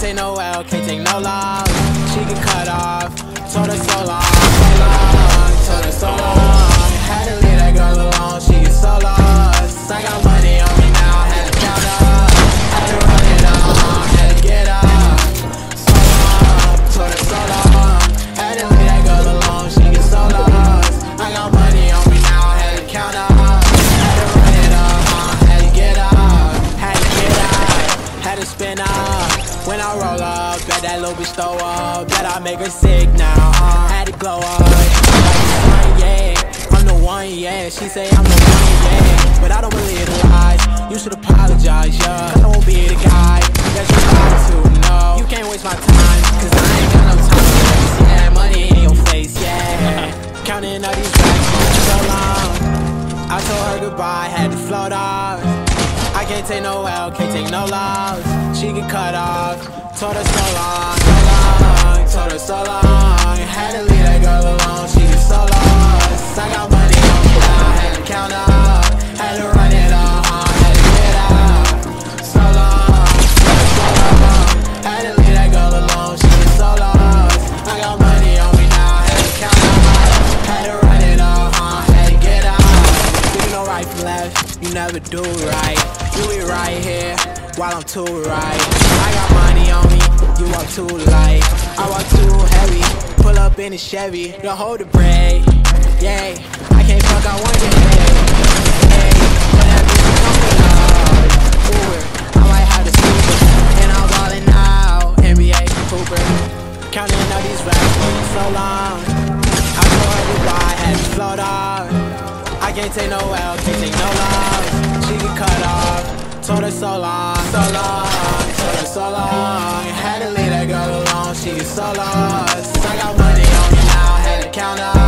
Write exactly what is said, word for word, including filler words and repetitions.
take no L, can't take no loss. She get cut off, told her so long, so long, told her so long. Had to leave that girl alone, she get so lost. I got money on me now, had to count up, had to run it up, had to get up. So long, told her so long. Had to leave that girl alone, she get so lost. I got money on me now, had to count up, had to run it up, had to get up, had to get up, had to spin up. When I roll up, bet that little bitch throw up, bet I make her sick now, uh, had to glow up, like the sun, yeah, I'm the one, yeah, she say I'm the one, yeah, but I don't believe the lies, you should apologize, yeah, I don't be the guy that you got to, no, you can't waste my time, cause I ain't got no time to see that money in your face, yeah, counting all these racks for so long, I told her goodbye, had to float off. I can't take no L, can't take no loss. She get cut off, told her so long, so long, told her so long. Had to leave that girl alone, she get so lost. I got money on me now, had to count up, had to run it up, had to get out. So long, so long, had to leave that girl alone, she get so lost. I got money on me now, had to count up, had to run it up, had to get out. You know right from left, you never do right. You be right here, while I'm too right. I got money on me, you walk too light. I walk too heavy, pull up in a Chevy. Don't hold the brake, yeah. I can't fuck, I want your head, hey. But that bitch come with love, Uber. I might have the super, and I'm ballin' now, N B A Cooper. Counting all these racks for so long. I told her goodbye, had to float off. I can't take no L, can't take no loss. She get cut off, told her so long, so long, told her so long. Had to leave that girl alone, she get so lost. I got money on me now, had to count up.